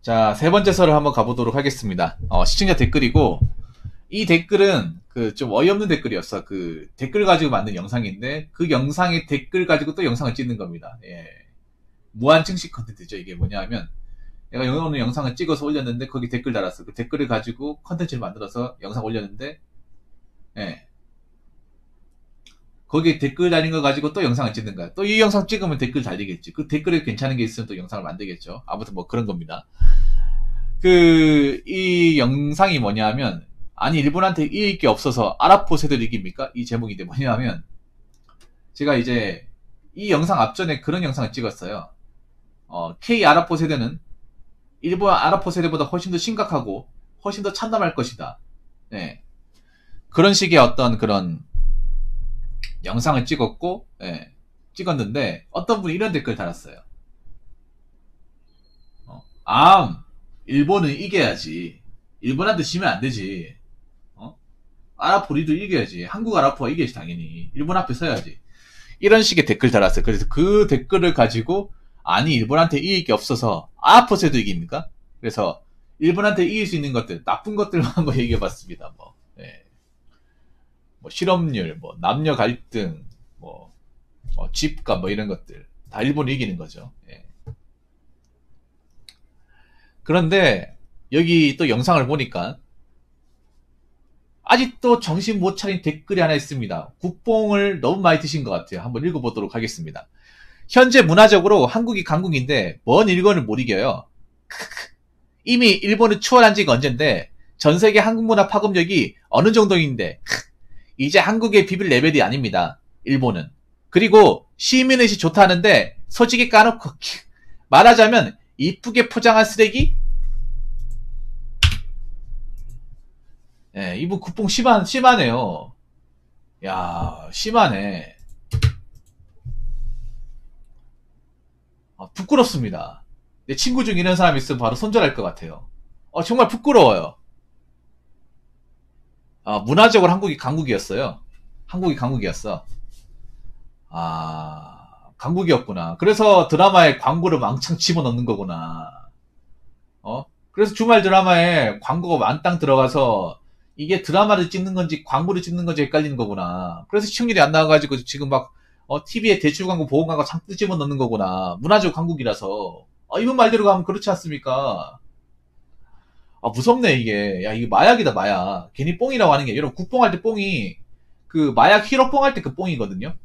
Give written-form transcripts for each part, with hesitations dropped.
자, 세 번째 설을 한번 가보도록 하겠습니다. 시청자 댓글이고, 이 댓글은 그 좀 어이없는 댓글이었어. 그 댓글 가지고 만든 영상인데, 그 영상의 댓글 가지고 또 영상을 찍는 겁니다. 예. 무한 증식 컨텐츠죠. 이게 뭐냐 하면, 내가 오늘 영상을 찍어서 올렸는데, 거기 댓글 달았어. 그 댓글을 가지고 컨텐츠를 만들어서 영상 올렸는데, 예. 거기에 댓글 달린 거 가지고 또 영상을 찍는 거야. 또 이 영상 찍으면 댓글 달리겠지. 그 댓글에 괜찮은 게 있으면 또 영상을 만들겠죠. 아무튼 뭐 그런 겁니다. 이 영상이 뭐냐면, 아니, 일본한테 이길 게 없어서 아랍포 세대를 이깁니까? 이 제목인데 뭐냐면, 제가 이제 이 영상 앞전에 그런 영상을 찍었어요. K 아랍포 세대는 일본 아랍포 세대보다 훨씬 더 심각하고, 훨씬 더 참담할 것이다. 네. 그런 식의 어떤 그런 영상을 찍었고, 예, 찍었는데, 어떤 분이 이런 댓글 달았어요. 일본은 이겨야지. 일본한테 지면 안 되지. 아랍포 우리도 이겨야지. 한국 아랍포가 이겨야지, 당연히. 일본 앞에 서야지. 이런 식의 댓글 달았어요. 그래서 그 댓글을 가지고, 아니, 일본한테 이길 게 없어서 아랍포 세도 이깁니까? 그래서, 일본한테 이길 수 있는 것들, 나쁜 것들만 한번 얘기해봤습니다. 예. 실업률, 남녀 갈등, 집값, 이런 것들. 다 일본이 이기는 거죠. 예. 그런데, 여기 또 영상을 보니까, 아직도 정신 못 차린 댓글이 하나 있습니다. 국뽕을 너무 많이 드신 것 같아요. 한번 읽어보도록 하겠습니다. 현재 문화적으로 한국이 강국인데, 먼 일본을 못 이겨요. 이미 일본은 추월한 지가 언젠데, 전 세계 한국 문화 파급력이 어느 정도인데, 이제 한국에 비빌 레벨이 아닙니다. 일본은. 그리고 시민의식 좋다는데 솔직히 까놓고 말하자면 이쁘게 포장한 쓰레기? 예, 이분 국뽕 심하네요. 야, 심하네. 부끄럽습니다. 내 친구 중 이런 사람이 있으면 바로 손절할 것 같아요. 정말 부끄러워요. 문화적으로 한국이 강국이었어요. 한국이 강국이었어. 강국이었구나. 그래서 드라마에 광고를 왕창 집어넣는 거구나. 그래서 주말 드라마에 광고가 만땅 들어가서 이게 드라마를 찍는 건지 광고를 찍는 건지 헷갈리는 거구나. 그래서 시청률이 안 나와가지고 지금 막 TV에 대출 광고, 보험 광고 잔뜩 집어넣는 거구나. 문화적 강국이라서. 이분 말대로 가면 그렇지 않습니까? 무섭네, 이게. 야, 이게 마약이다, 마약. 괜히 뽕이라고 하는 게, 여러분, 국뽕할 때 뽕이, 그, 마약 히로뽕 할 때 그 뽕이거든요?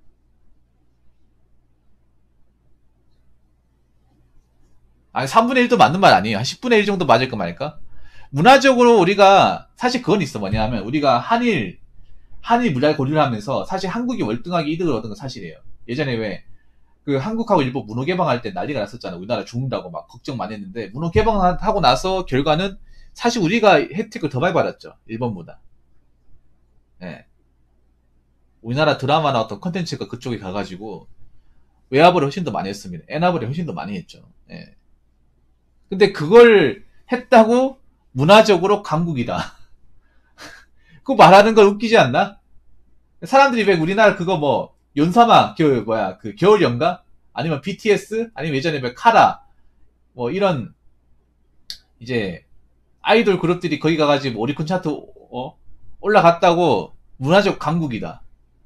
아니, 3분의 1도 맞는 말 아니에요. 한 10분의 1 정도 맞을 거 말까? 문화적으로 우리가, 사실 그건 있어. 뭐냐면, 우리가 한일 무장 고리를 하면서, 사실 한국이 월등하게 이득을 얻은 건 사실이에요. 예전에 왜, 그 한국하고 일본 문호 개방할 때 난리가 났었잖아. 우리나라 죽는다고 막 걱정 많이 했는데, 문호 개방하고 나서 결과는 사실 우리가 혜택을 더 많이 받았죠. 일본보다. 예. 우리나라 드라마나 어떤 컨텐츠가 그쪽에 가가지고, 외압을 훨씬 더 많이 했습니다. 엔압을 훨씬 더 많이 했죠. 예. 근데 그걸 했다고 문화적으로 강국이다. 그거 말하는 건 웃기지 않나? 사람들이 왜 우리나라 그거 연사마, 그 겨울 연가? 아니면 BTS? 아니면 예전에 왜 카라? 이런, 이제, 아이돌 그룹들이 거기 가가지고 오리콘 차트, 올라갔다고 문화적 강국이다.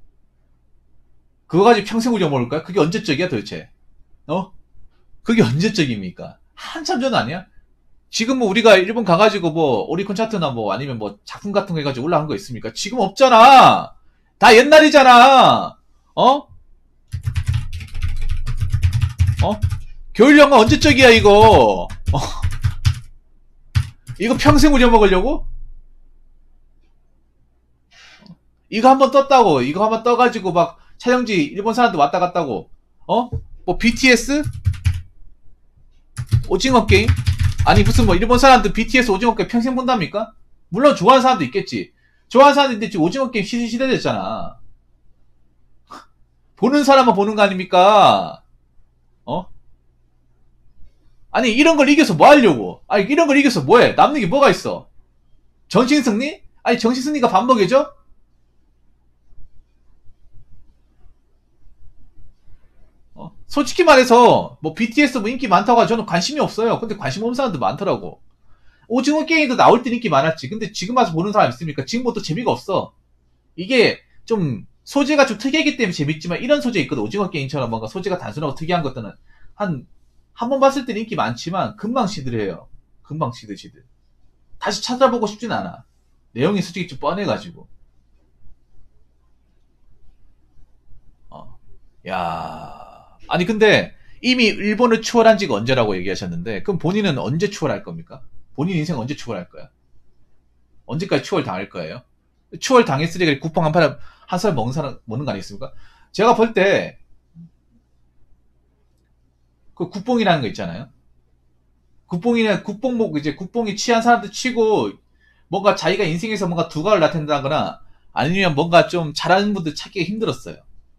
그거 가지고 평생 우려먹을 거야? 그게 언제적이야 도대체? 그게 언제적입니까? 한참 전 아니야? 지금 우리가 일본 가가지고 오리콘 차트나 아니면 작품 같은 거 해가지고 올라간 거 있습니까? 지금 없잖아! 다 옛날이잖아! 겨울연가 언제적이야, 이거? 이거 평생 우려먹으려고? 이거 한번 떴다고, 이거 한번 떠가지고 촬영지 일본 사람들 왔다 갔다고, BTS? 오징어 게임? 아니, 무슨 일본 사람들 BTS 오징어 게임 평생 본답니까? 물론 좋아하는 사람도 있겠지. 좋아하는 사람인데 지금 오징어 게임 시대 됐잖아. 보는 사람만 보는 거 아닙니까? 아니, 이런 걸 이겨서 뭐 하려고? 아니, 이런 걸 이겨서 뭐 해? 남는 게 뭐가 있어? 정신승리? 아니, 정신승리가 밥 먹여줘? 솔직히 말해서 뭐 BTS 뭐 인기 많다고 하죠. 저는 관심이 없어요. 근데 관심 없는 사람들 많더라고. 오징어 게임도 나올 때 인기 많았지. 근데 지금 와서 보는 사람 있습니까? 지금 뭐또 재미가 없어. 이게 좀 소재가 좀 특이하기 때문에 재밌지만 이런 소재 있거든. 오징어 게임처럼 뭔가 소재가 단순하고 특이한 것들은 한 번 봤을 때는 인기 많지만 금방 시들해요. 금방 시들. 다시 찾아보고 싶진 않아. 내용이 솔직히 좀 뻔해가지고. 어. 야, 아니 근데 이미 일본을 추월한 지가 언제라고 얘기하셨는데 그럼 본인은 언제 추월할 겁니까? 본인 인생 언제 추월할 거야? 언제까지 추월 당할 거예요? 추월 당했으니까 국뽕 한 살 먹는 사람 먹는 거 아니겠습니까? 제가 볼 때 그 국뽕이라는 거 있잖아요. 국뽕이는 국뽕목 이제 국뽕이 취한 사람들 치고 뭔가 자기가 인생에서 뭔가 두각을 나타낸다거나 아니면 뭔가 좀 잘하는 분들 찾기가 힘들었어요.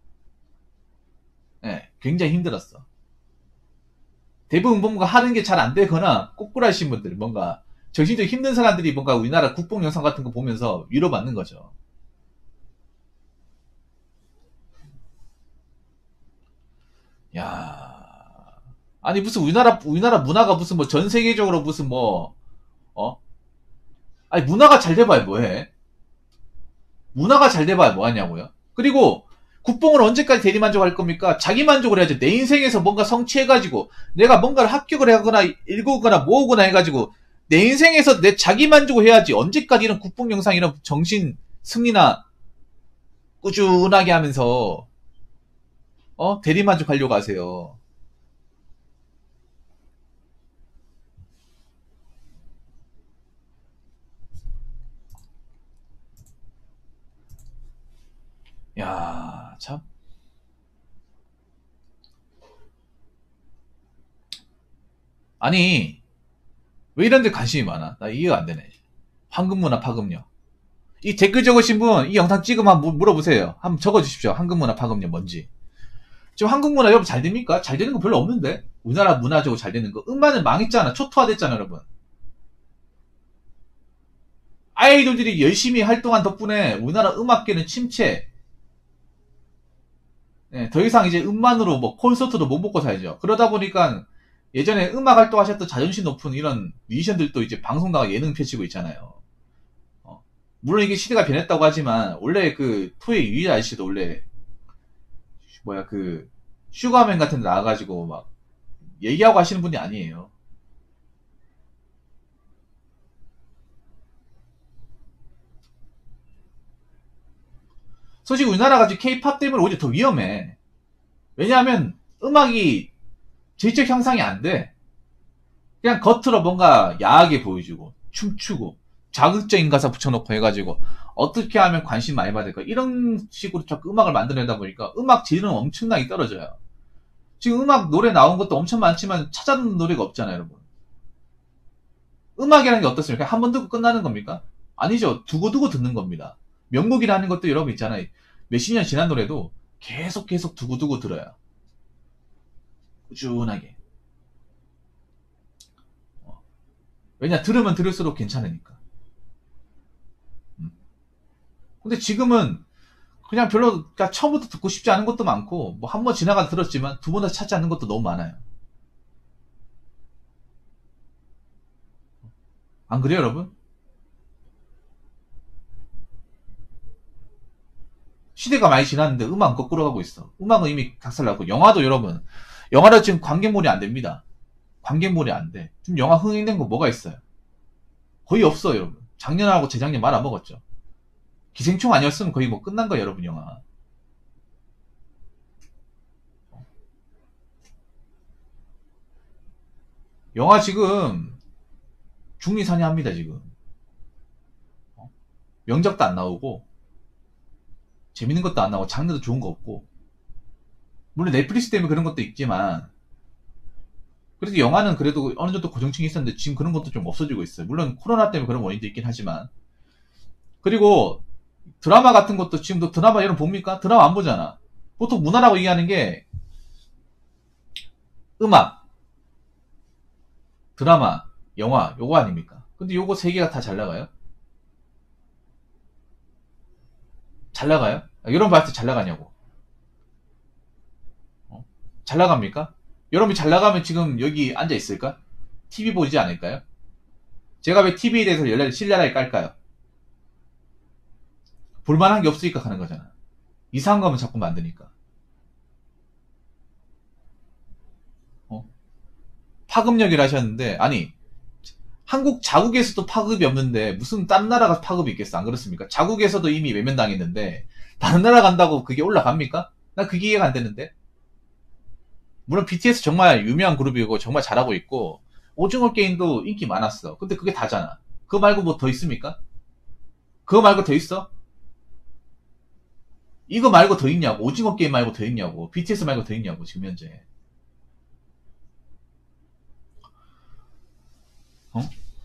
예, 굉장히 힘들었어. 대부분 뭔가 하는 게 잘 안 되거나 꼬꾸라신 분들, 뭔가 정신적으로 힘든 사람들이 뭔가 우리나라 국뽕 영상 같은 거 보면서 위로받는 거죠. 야, 아니 무슨 우리나라 문화가 무슨 뭐 전 세계적으로 무슨 뭐 어? 아니 문화가 잘 돼봐야 뭐해? 문화가 잘 돼봐야 뭐하냐고요? 그리고 국뽕을 언제까지 대리만족할 겁니까? 자기 만족을 해야죠. 내 인생에서 뭔가 성취해가지고 내가 뭔가를 합격을 하거나 읽거나 모으거나 해가지고 내 인생에서 내 자기 만족을 해야지. 언제까지 이런 국뽕 영상 이런 정신 승리나 꾸준하게 하면서 대리만족하려고 하세요. 야, 참. 아니 왜 이런 데 관심이 많아? 나 이해가 안 되네. 황금문화 파급력. 이 댓글 적으신 분, 이 영상 찍으면 한번 물어보세요. 한번 적어주십시오. 황금문화 파급력 뭔지. 지금 한국문화 여러분 잘 됩니까? 잘 되는 거 별로 없는데? 우리나라 문화적으로 잘 되는 거. 음반은 망했잖아. 초토화됐잖아, 여러분. 아이돌들이 열심히 활동한 덕분에 우리나라 음악계는 침체. 예, 더 이상 이제 음반으로 뭐 콘서트도 못 먹고 살죠. 그러다 보니까 예전에 음악 활동하셨던 자존심 높은 이런 뮤지션들도 이제 방송 나가 예능 펼치고 있잖아요. 물론 이게 시대가 변했다고 하지만 원래 그 토의 유희 아저씨도 원래 뭐야 그 슈가맨 같은 데 나와가지고 막 얘기하고 하시는 분이 아니에요. 솔직히 우리나라가 지금 케이팝 때문에 오히려 더 위험해. 왜냐하면 음악이 질적 형상이 안 돼. 그냥 겉으로 뭔가 야하게 보여주고 춤추고 자극적인 가사 붙여놓고 해가지고 어떻게 하면 관심 많이 받을까 이런 식으로 자꾸 음악을 만들어내다 보니까 음악 질은 엄청나게 떨어져요. 지금 음악 노래 나온 것도 엄청 많지만 찾아 듣는 노래가 없잖아요, 여러분. 음악이라는 게 어떻습니까? 한 번 듣고 끝나는 겁니까? 아니죠. 두고두고 듣는 겁니다. 명곡이라는 것도 여러분 있잖아요. 몇십 년 지난 노래도 계속 두고두고 들어요. 꾸준하게. 왜냐, 들으면 들을수록 괜찮으니까. 음. 근데 지금은 그냥 별로, 그러니까 처음부터 듣고 싶지 않은 것도 많고, 뭐 한 번 지나가 들었지만 두 번 다시 찾지 않는 것도 너무 많아요. 안 그래요, 여러분? 시대가 많이 지났는데 음악은 거꾸로 가고 있어. 음악은 이미 각살났고, 영화도 여러분, 영화도 지금 관객몰이 안 됩니다. 관객몰이 안 돼. 지금 영화 흥행된 거 뭐가 있어요? 거의 없어, 여러분. 작년하고 재작년 말 안 먹었죠. 기생충 아니었으면 거의 뭐 끝난 거예요, 여러분, 영화. 영화 지금 중리산이합니다, 지금. 명작도 안 나오고, 재밌는 것도 안 나오고, 장르도 좋은 거 없고. 물론 넷플릭스 때문에 그런 것도 있지만, 그래도 영화는 그래도 어느 정도 고정층이 있었는데 지금 그런 것도 좀 없어지고 있어요. 물론 코로나 때문에 그런 원인도 있긴 하지만. 그리고 드라마 같은 것도 지금도 드라마 여러분 봅니까? 드라마 안 보잖아. 보통 문화라고 얘기하는 게 음악, 드라마, 영화 요거 아닙니까? 근데 요거 세 개가 다 잘 나가요? 잘 나가요? 여러분 봤을 때 잘 나가냐고. 어? 잘 나갑니까? 여러분이 잘 나가면 지금 여기 앉아 있을까? TV 보지 않을까요? 제가 왜 TV에 대해서 신랄하게 깔까요? 볼만한 게 없으니까 가는 거잖아. 이상한 거면 자꾸 만드니까. 파급력이라 하셨는데, 아니, 한국 자국에서도 파급이 없는데 무슨 딴 나라가 파급이 있겠어? 안 그렇습니까? 자국에서도 이미 외면당했는데 다른 나라 간다고 그게 올라갑니까? 난 그게 이해가 안 되는데. 물론 BTS 정말 유명한 그룹이고 정말 잘하고 있고 오징어 게임도 인기 많았어. 근데 그게 다잖아. 그거 말고 뭐 더 있습니까? 그거 말고 더 있어? 이거 말고 더 있냐고. 오징어 게임 말고 더 있냐고. BTS 말고 더 있냐고 지금 현재. 어?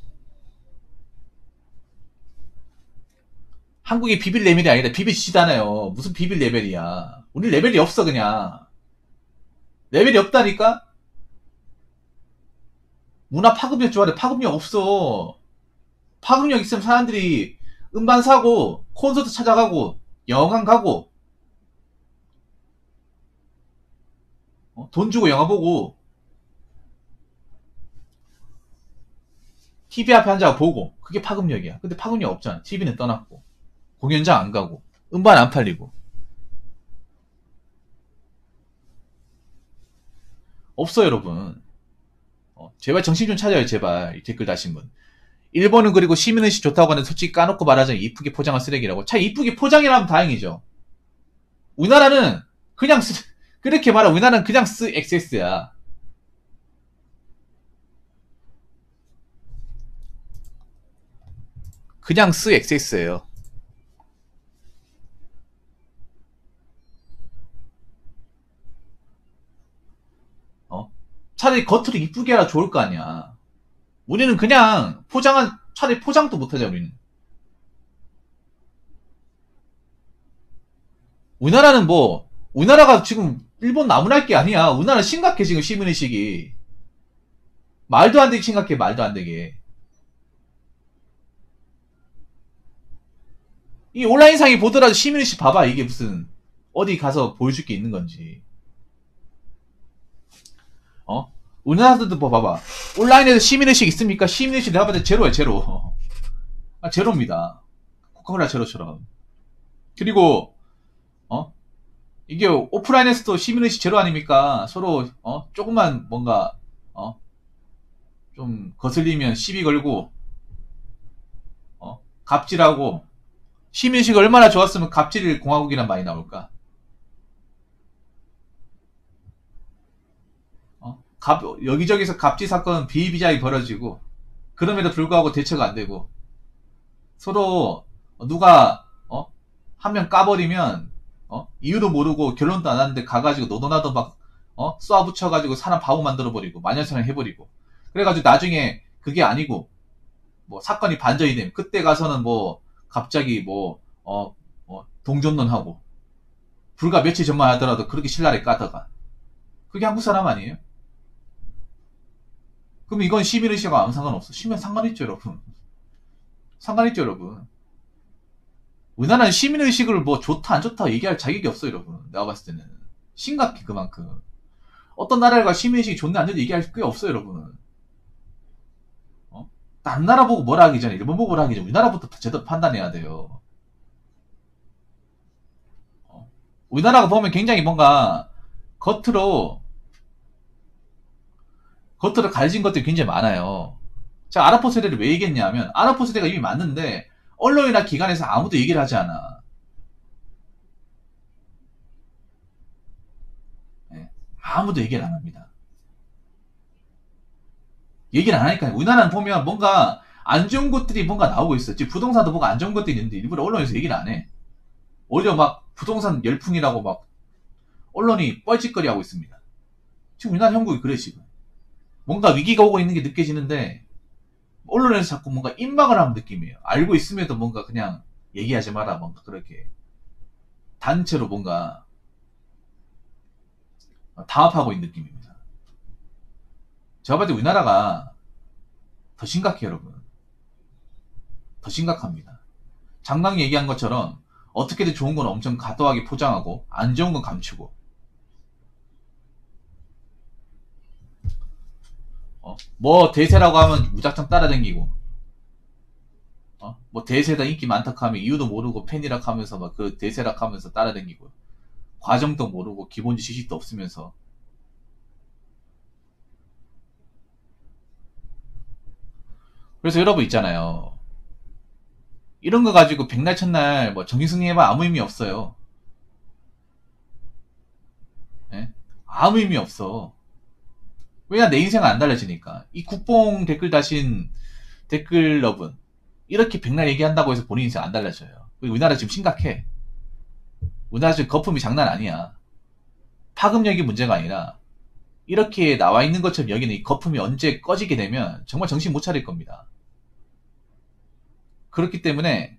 한국이 비빌 레벨이 아니라 비빌시잖아요. 무슨 비빌 레벨이야. 우리 레벨이 없어 그냥. 레벨이 없다니까? 문화 파급력 좋아해. 파급력 없어. 파급력 있으면 사람들이 음반 사고 콘서트 찾아가고 영화관 가고 돈 주고 영화 보고 TV 앞에 앉아 보고 그게 파급력이야. 근데 파급력 없잖아. TV는 떠났고 공연장 안 가고 음반 안 팔리고 없어 여러분. 제발 정신 좀 차려요 제발. 이 댓글 다신 분. 일본은 그리고 시민의식 좋다고 하는데 솔직히 까놓고 말하자면 이쁘게 포장한 쓰레기라고. 차 이쁘게 포장이라면 다행이죠. 우리나라는 그냥 그렇게 말하 우리나라는 그냥 XS야. 그냥 XS예요. 차라리 겉으로 이쁘게 하라 좋을 거 아니야. 우리는 그냥 차라리 포장도 못하자 우리는. 우리나라는 뭐 우리나라가 지금 일본 나무랄 게 아니야. 우리나라 심각해 지금 시민의식이. 말도 안 되게 심각해 말도 안 되게. 이 온라인상에 보더라도 시민의식 봐봐. 이게 무슨 어디 가서 보여줄 게 있는 건지. 우리나라도 뭐 봐봐. 온라인에서 시민의식 있습니까? 시민의식 내가 봤을 때 제로야 제로. 제로입니다. 코카콜라 제로처럼. 그리고 이게 오프라인에서도 시민의식 제로 아닙니까? 서로 조금만 뭔가 좀 거슬리면 시비 걸고 갑질하고. 시민의식이 얼마나 좋았으면 갑질 공화국이란 말이 나올까? 여기저기서 갑질 사건 비일비재하게 벌어지고 그럼에도 불구하고 대처가 안 되고 서로 누가 한 명 까버리면 이유도 모르고 결론도 안 하는데 가가지고 너도나도 막 쏘아붙여가지고 사람 바보 만들어버리고 마녀사냥 해버리고 그래가지고 나중에 그게 아니고 뭐 사건이 반전이 되면 그때 가서는 뭐 갑자기 뭐 동전론하고 불과 며칠 전만 하더라도 그렇게 신랄하게 까다가 그게 한국 사람 아니에요? 그럼 이건 시민의식과 아무 상관없어. 시민 상관있죠 여러분. 상관있죠 여러분. 우리나라는 시민의식을 뭐 좋다 안 좋다 얘기할 자격이 없어 여러분. 내가 봤을 때는 심각해 그만큼. 어떤 나라가 시민의식이 좋네 안 좋네 얘기할 게 없어 여러분. 다른 나라 보고 뭐라 하기 전에 일본 보고 뭐라 하기 전에 우리나라부터 제대로 판단해야 돼요. 우리나라가 보면 굉장히 뭔가 겉으로 가려진 것들이 굉장히 많아요. 제가 아랍포 세대를 왜 얘기했냐면 아랍포 세대가 이미 맞는데 언론이나 기관에서 아무도 얘기를 하지 않아. 네, 아무도 얘기를 안 합니다. 얘기를 안 하니까 우리나라는 보면 뭔가 안 좋은 것들이 뭔가 나오고 있어. 지금 부동산도 뭔가 안 좋은 것들이 있는데 일부러 언론에서 얘기를 안 해. 오히려 막 부동산 열풍이라고 막 언론이 뻘짓거리 하고 있습니다. 지금 우리나라 형국이 그래 지금. 뭔가 위기가 오고 있는 게 느껴지는데 언론에서 자꾸 뭔가 임박을 하는 느낌이에요. 알고 있음에도 뭔가 그냥 얘기하지 마라 뭔가 그렇게 단체로 뭔가 담합하고 있는 느낌입니다. 제가 봤을 때 우리나라가 더 심각해요 여러분. 더 심각합니다. 장강이 얘기한 것처럼 어떻게든 좋은 건 엄청 과도하게 포장하고 안 좋은 건 감추고 뭐 대세라고 하면 무작정 따라다니고, 뭐 대세다 인기 많다고 하면 이유도 모르고 팬이라고 하면서 막 그 대세라고 하면서 따라다니고, 과정도 모르고 기본 지식도 없으면서. 그래서 여러분 있잖아요. 이런 거 가지고 백날 첫날 뭐 정신승리 해봐 아무 의미 없어요. 예? 아무 의미 없어. 왜냐, 내 인생은 안 달라지니까. 이 국뽕 댓글 다신 댓글러분, 이렇게 백날 얘기한다고 해서 본인 인생 안 달라져요. 우리나라 지금 심각해. 우리나라 지금 거품이 장난 아니야. 파급력이 문제가 아니라 이렇게 나와 있는 것처럼 여기는 이 거품이 언제 꺼지게 되면 정말 정신 못 차릴 겁니다. 그렇기 때문에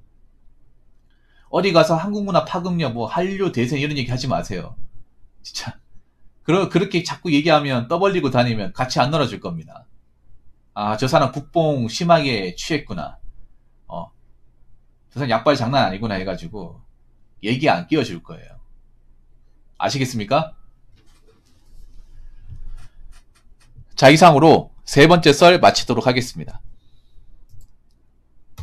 어디 가서 한국문화 파급력, 뭐 한류 대세 이런 얘기 하지 마세요. 진짜. 그렇게 자꾸 얘기하면 떠벌리고 다니면 같이 안 놀아줄 겁니다. 아, 저 사람 국뽕 심하게 취했구나. 어, 저 사람 약발 장난 아니구나 해가지고 얘기 안 끼워줄 거예요. 아시겠습니까? 자, 이상으로 세 번째 썰 마치도록 하겠습니다.